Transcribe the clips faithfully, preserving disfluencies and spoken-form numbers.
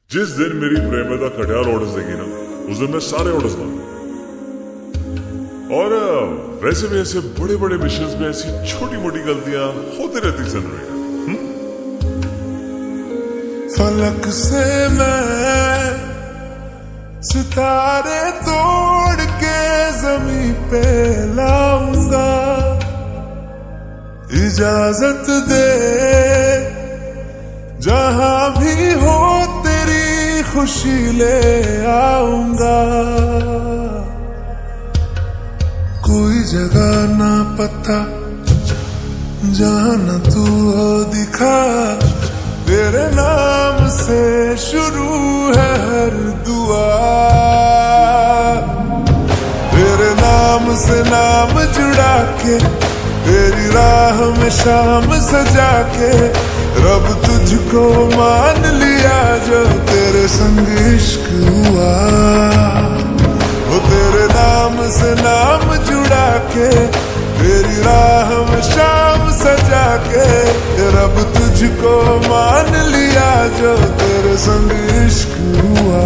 जिस दिन मेरी प्रेमिका खटियाल ऑर्डर्स देगी ना, उस दिन मैं सारे ऑर्डर्स मारूंगा। और वैसे भी ऐसे बड़े बड़े मिशंस में ऐसी छोटी मोटी गलतियां होती रहती जनरेटर। फलक से मैं सितारे तोड़ के जमीन पे लाऊंगा, इजाजत दे जहां भी हो तेरी खुशी ले आऊंगा। कोई जगह ना पता जहां न तू हो दिखा, तेरे नाम से शुरू है हर दुआ, तेरे नाम से नाम जुड़ा के तेरी राह में शाम सजा के रब तुझको मान लिया जो तेरे संग इश्क हुआ। वो तेरे नाम से नाम जुड़ा के तेरी राह में शाम सजा के रब तुझको मान लिया जो तेरे संग इश्क हुआ।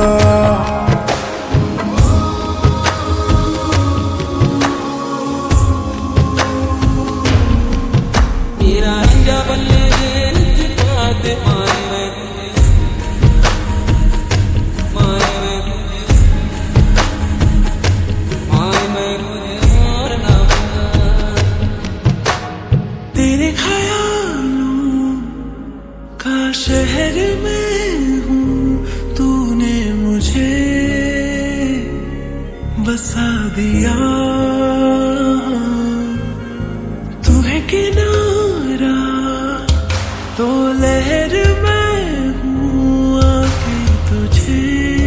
तेरे ख्यालों का शहर में हूँ, तूने मुझे बसा दिया। तू है किनारा तो लहर में हूँ, आके तुझे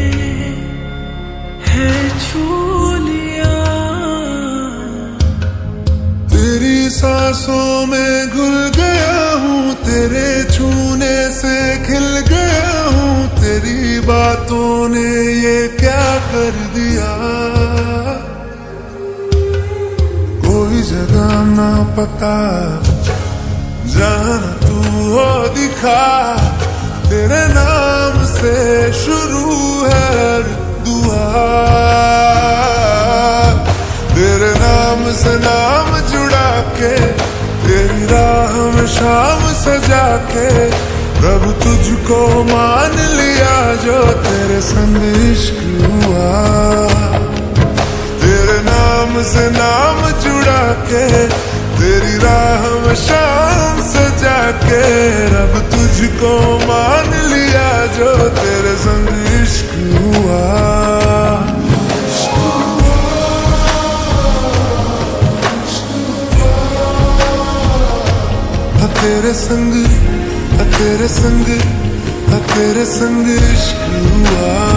है छू लिया। तेरी सांसों में घुल गया हूँ, तेरे छूने से खिल गया हूँ, तेरी बातों ने ये क्या कर दिया। कोई जगह ना पता जहां तू हो दिखा, तेरे नाम से शुरू है हर दुआ, तेरे नाम से नाम जुड़ा के तेरी राह में शाम सजा के रब तुझको मान लिया जो तेरे संग इश्क हुआ। तेरे नाम से नाम जुड़ा के तेरी राह में शाम सजा के रब तुझको मान लिया जो तेरे संग इश्क हुआ। तेरे संग तेरे संग तेरे संग इश्क हुआ।